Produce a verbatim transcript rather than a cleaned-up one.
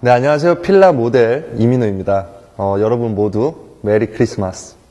네, 안녕하세요. 필라 모델 이민호입니다. 어, 여러분 모두 메리 크리스마스.